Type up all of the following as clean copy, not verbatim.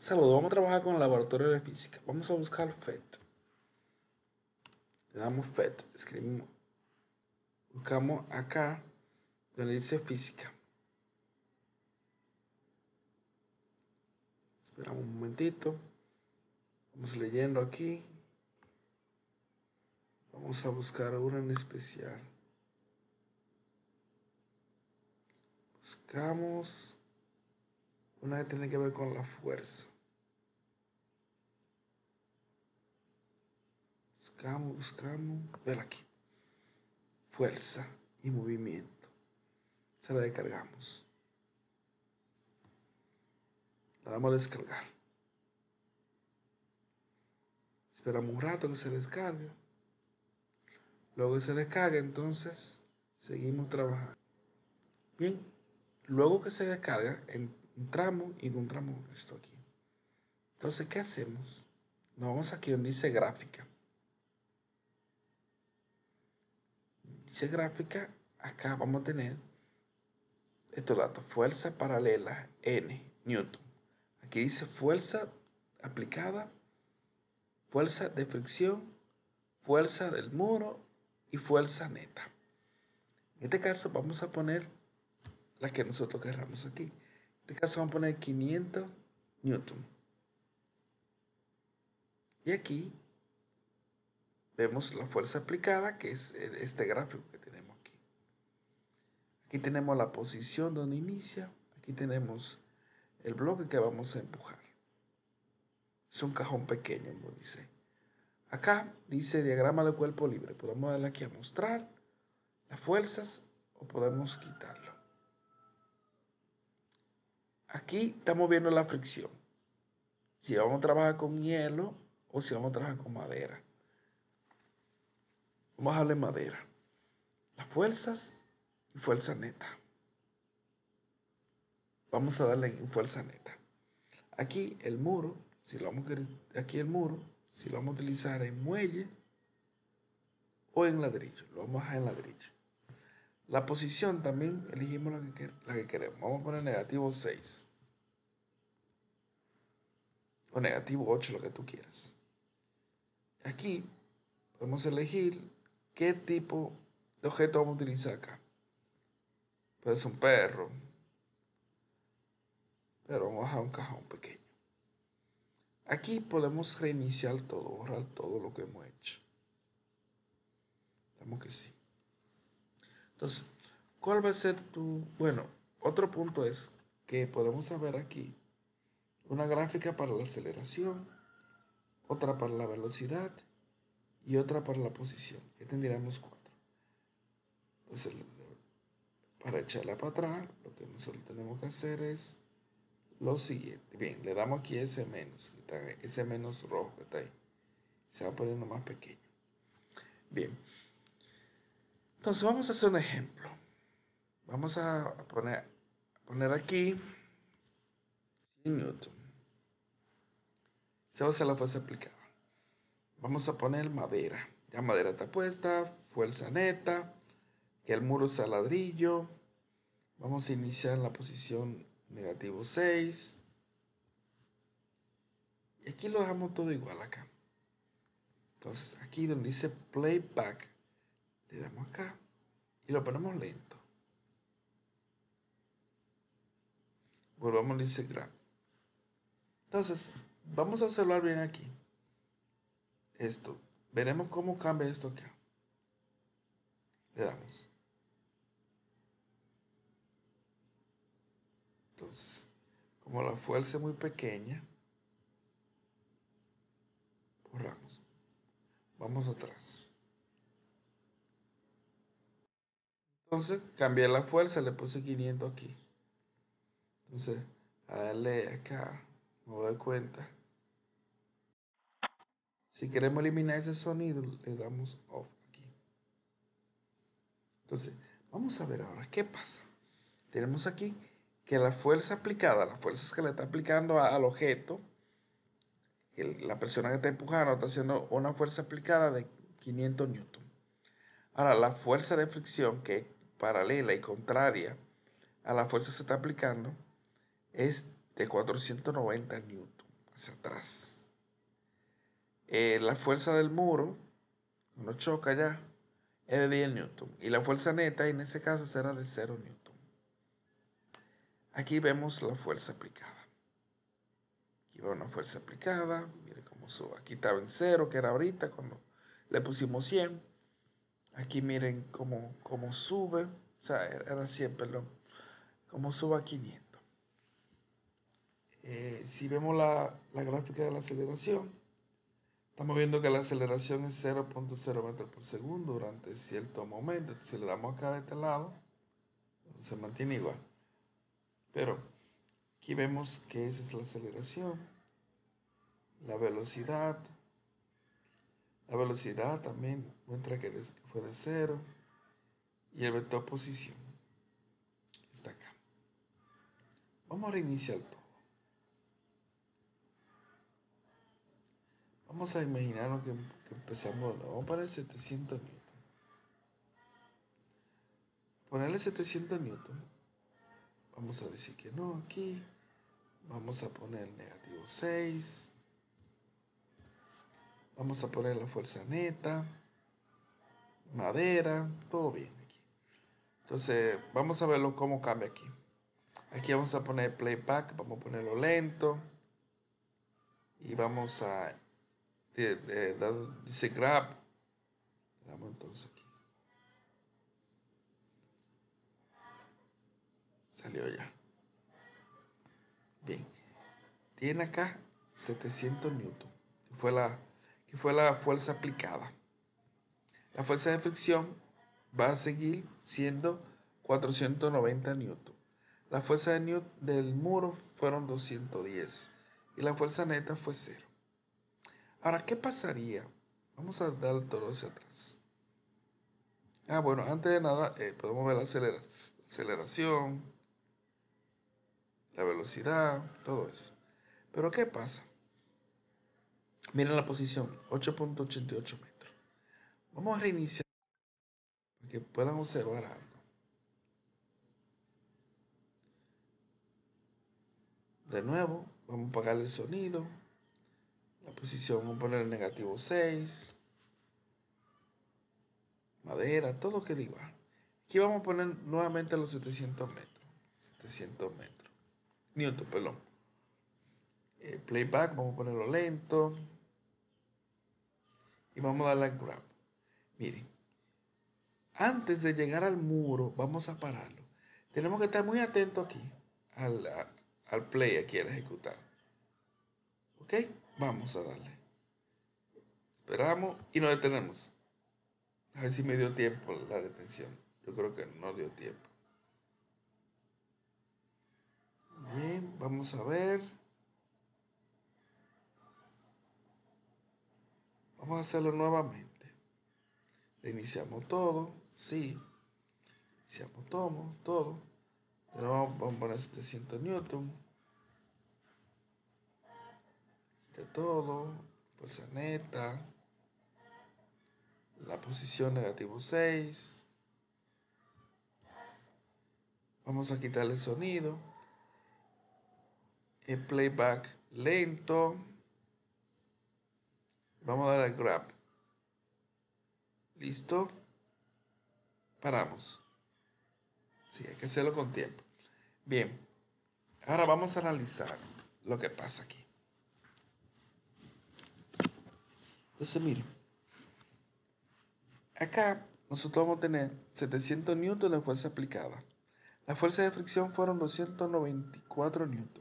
Saludos, vamos a trabajar con el laboratorio de física. Vamos a buscar FET. Le damos FET, escribimos, buscamos acá donde dice física. Esperamos un momentito. Vamos leyendo aquí. Vamos a buscar una en especial. Buscamos una que tiene que ver con la fuerza. Buscamos. Ver aquí. Fuerza y movimiento. Se la descargamos. La damos a descargar. Esperamos un rato que se descargue. Luego que se descargue, entonces seguimos trabajando. Bien, luego que se descarga, entramos y encontramos esto aquí. Entonces, ¿qué hacemos? Nos vamos aquí donde dice gráfica. Dice gráfica, acá vamos a tener estos datos. Fuerza paralela, N, Newton. Aquí dice fuerza aplicada, fuerza de fricción, fuerza del muro y fuerza neta. En este caso vamos a poner la que nosotros queramos aquí. En este caso vamos a poner 500 Newton. Y aquí vemos la fuerza aplicada, que es este gráfico que tenemos aquí. Aquí tenemos la posición donde inicia. Aquí tenemos el bloque que vamos a empujar. Es un cajón pequeño, como dice. Acá dice diagrama de cuerpo libre. Podemos darle aquí a mostrar las fuerzas o podemos quitarlo. Aquí estamos viendo la fricción. Si vamos a trabajar con hielo o si vamos a trabajar con madera. Vamos a darle madera. Las fuerzas y fuerza neta. Vamos a darle en fuerza neta. Aquí el muro, si lo vamos a utilizar en muelle o en ladrillo. Lo vamos a dejar en ladrillo. La posición también elegimos la que queremos. Vamos a poner negativo 6. O negativo 8, lo que tú quieras. Aquí podemos elegir qué tipo de objeto vamos a utilizar acá. Puede ser un perro. Pero vamos a dejar un cajón pequeño. Aquí podemos reiniciar todo, borrar todo lo que hemos hecho. Damos que sí. Entonces, ¿cuál va a ser tu...? Bueno, otro punto es que podemos saber aquí una gráfica para la aceleración, otra para la velocidad y otra para la posición. Ya tendríamos 4. Entonces, para echarla para atrás, lo que nosotros tenemos que hacer es lo siguiente. Bien, le damos aquí ese menos rojo que está ahí. Se va poniendo más pequeño. Bien. Entonces vamos a hacer un ejemplo. Vamos a poner aquí 100 Newton. Se va a hacer la fuerza aplicada. Vamos a poner madera. Ya madera está puesta. Fuerza neta. Que el muro sea ladrillo. Vamos a iniciar en la posición negativo 6. Y aquí lo dejamos todo igual acá. Entonces aquí donde dice playback, le damos acá y lo ponemos lento. Volvamos a dice grab. Entonces vamos a observar bien aquí. Esto. Veremos cómo cambia esto acá. Le damos. Entonces, como la fuerza es muy pequeña, borramos. Vamos atrás. Entonces, cambié la fuerza, le puse 500 aquí. Entonces, a darle acá, me doy cuenta. Si queremos eliminar ese sonido, le damos off aquí. Entonces, vamos a ver ahora qué pasa. Tenemos aquí que la fuerza aplicada, las fuerzas que le está aplicando al objeto, la persona que está empujando está haciendo una fuerza aplicada de 500 newton. Ahora, la fuerza de fricción, que es paralela y contraria a la fuerza que se está aplicando, es de 490 newton. hacia atrás. La fuerza del muro, cuando choca ya, es de 10 newton. Y la fuerza neta en ese caso será de 0 newton. Aquí vemos la fuerza aplicada. Aquí va una fuerza aplicada. Mire cómo sube. Aquí estaba en 0, que era ahorita cuando le pusimos 100. Aquí miren cómo sube. O sea, era 100, perdón. Cómo sube a 500. Si vemos la gráfica de la aceleración, estamos viendo que la aceleración es 0.0 metros por segundo durante cierto momento. Entonces, si le damos acá de este lado, se mantiene igual. Pero aquí vemos que esa es la aceleración, la velocidad. La velocidad también muestra que fue de 0. Y el vector posición está acá. Vamos a reiniciar todo. Vamos a imaginarnos que empezamos. Vamos a poner 700 newton. Ponerle 700 newton. Vamos a decir que no aquí. Vamos a poner negativo 6. Vamos a poner la fuerza neta. Madera. Todo bien aquí. Entonces, vamos a verlo cómo cambia aquí. Aquí vamos a poner playback. Vamos a ponerlo lento. Y vamos a dice grab. Le damos entonces aquí. Salió ya. Bien. Tiene acá 700 newton, que fue la fuerza aplicada. La fuerza de fricción va a seguir siendo 490 newton. La fuerza del muro fueron 210 y la fuerza neta fue 0. Ahora, ¿qué pasaría? Vamos a dar todo hacia atrás. Bueno, antes de nada, podemos ver la aceleración, la velocidad, todo eso. Pero ¿qué pasa? Miren la posición, 8.88 metros. Vamos a reiniciar para que puedan observar algo. De nuevo, vamos a apagar el sonido. La posición, vamos a poner el negativo 6. Madera, todo queda igual. Aquí vamos a poner nuevamente los 700 metros. 700 metros. Newton, perdón. Playback, vamos a ponerlo lento. Y vamos a darle al grab. Miren, antes de llegar al muro, vamos a pararlo. Tenemos que estar muy atentos aquí al play, aquí al ejecutar. ¿Ok? Vamos a darle. Esperamos y nos detenemos. A ver si me dio tiempo la detención. Yo creo que no dio tiempo. Bien, vamos a ver. Vamos a hacerlo nuevamente. Reiniciamos todo. Sí. Iniciamos todo. De nuevo vamos a poner 700 newton. De todo. Fuerza neta. La posición negativo 6. Vamos a quitarle el sonido. El playback lento. Vamos a dar al grab. ¿Listo? Paramos. Sí, hay que hacerlo con tiempo. Bien. Ahora vamos a analizar lo que pasa aquí. Entonces, miren. Acá nosotros vamos a tener 700 newton de fuerza aplicada. La fuerza de fricción fueron 294 newton.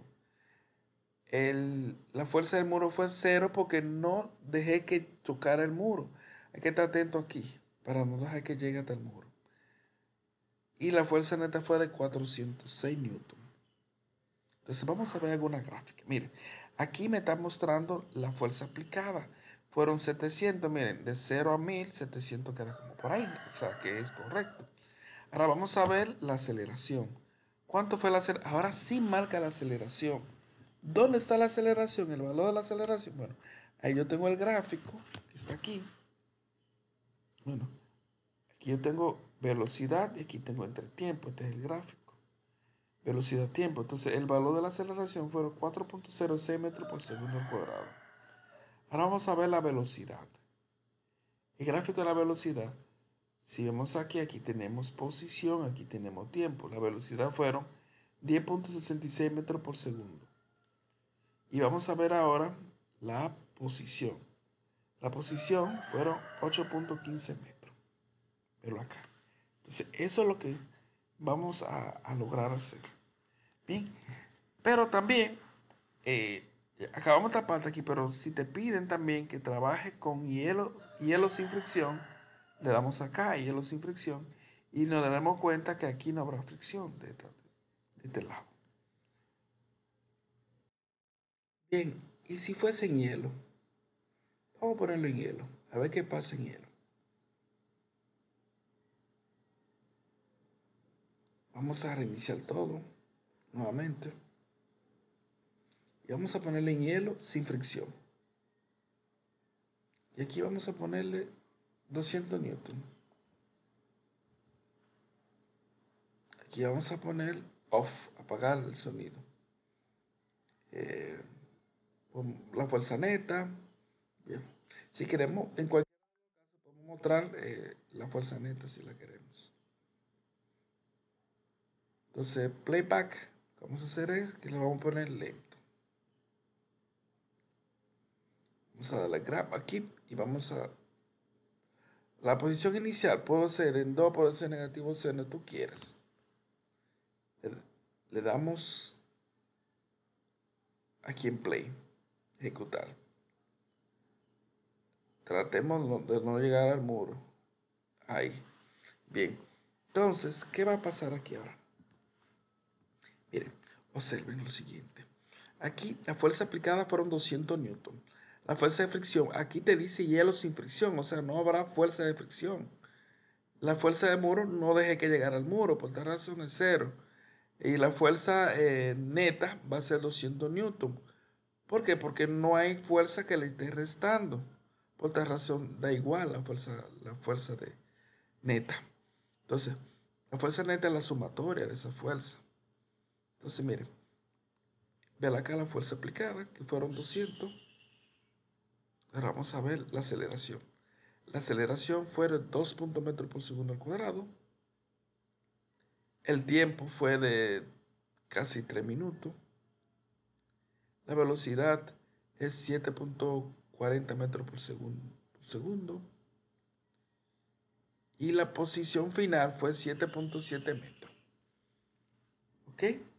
La fuerza del muro fue 0 porque no dejé que tocara el muro. Hay que estar atento aquí para no dejar que llegue hasta el muro. Y la fuerza neta fue de 406 newton. Entonces vamos a ver alguna gráfica. Miren, aquí me está mostrando la fuerza aplicada. Fueron 700, miren, de 0 a 1000, 700 queda como por ahí. O sea, que es correcto. Ahora vamos a ver la aceleración. ¿Cuánto fue la aceleración? Ahora sí marca la aceleración. ¿Dónde está la aceleración? El valor de la aceleración. Bueno, ahí yo tengo el gráfico, que está aquí. Bueno, aquí yo tengo velocidad y aquí tengo entretiempo. Este es el gráfico. velocidad-tiempo. Entonces el valor de la aceleración fueron 4.06 metros por segundo al cuadrado. Ahora vamos a ver la velocidad. El gráfico de la velocidad, si vemos aquí, aquí tenemos posición, aquí tenemos tiempo. La velocidad fueron 10.66 metros por segundo. Y vamos a ver ahora la posición. La posición fueron 8.15 metros. Pero acá. Entonces, eso es lo que vamos a lograr hacer. Bien. Pero también, eh, acabamos esta parte aquí, pero si te piden también que trabajes con hielo sin fricción, le damos acá, hielo sin fricción, y nos daremos cuenta que aquí no habrá fricción de este lado. Bien, y si fuese en hielo, vamos a ponerlo en hielo, a ver qué pasa en hielo. Vamos a reiniciar todo nuevamente. Y vamos a ponerle en hielo sin fricción. Y aquí vamos a ponerle 200 newton. Aquí vamos a poner off, apagar el sonido. La fuerza neta. Bien. Si queremos, en cualquier caso podemos mostrar la fuerza neta si la queremos. Entonces, playback, lo que vamos a hacer es que le vamos a poner lento. Vamos a darle grab aquí y vamos a... La posición inicial puede ser en 2, puede ser negativo, o sea, donde tú quieras. Le damos aquí en play, ejecutar. Tratemos de no llegar al muro. Ahí. Bien. Entonces, ¿qué va a pasar aquí ahora? Miren, observen lo siguiente. Aquí la fuerza aplicada fueron 200 newton. La fuerza de fricción, aquí te dice hielo sin fricción, o sea, no habrá fuerza de fricción. La fuerza de muro no deje que llegara al muro, por tal razón es cero. Y la fuerza neta va a ser 200 newton. ¿Por qué? Porque no hay fuerza que le esté restando. Por tal razón da igual la fuerza de neta. Entonces, la fuerza neta es la sumatoria de esa fuerza. Entonces, miren, vean acá la fuerza aplicada, que fueron 200. Ahora vamos a ver la aceleración. La aceleración fue de 2 metros por segundo al cuadrado. El tiempo fue de casi 3 minutos. La velocidad es 7.40 metros por segundo. Y la posición final fue 7.7 metros. ¿Ok?